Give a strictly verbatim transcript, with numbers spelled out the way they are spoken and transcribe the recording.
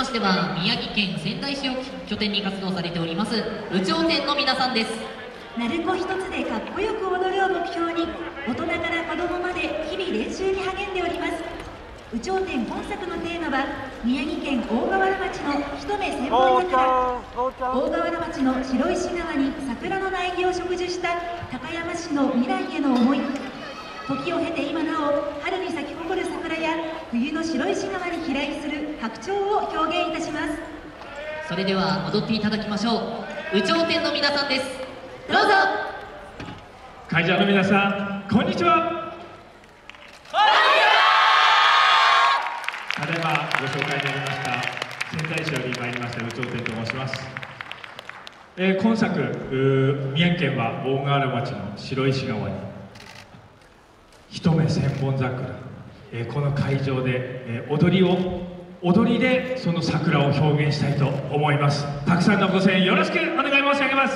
しては宮城県仙台市を拠点に活動されております有頂天の皆さんです。 鳴子一つでかっこよく踊るを目標に大人から子供まで日々練習に励んでおります。有頂天本作のテーマは宮城県大河原町の一目千本桜。大河原町の白石川に桜の苗木を植樹した高山市の未来への思い。時を経て今なお春に咲き誇る桜や冬の白石川に飛来する白鳥を表現いたします。 それでは踊っていただきましょう。有頂天の皆さんです。どうぞ。 会場の皆さん、こんにちは。ただいまご紹介になりました仙台市より参りました有頂天と申します。えー、今作宮城県は大河原町の白石川に一目千本桜、えー、この会場で、えー、踊りを踊りでその桜を表現したいと思います。たくさんのご声援よろしくお願い申し上げます。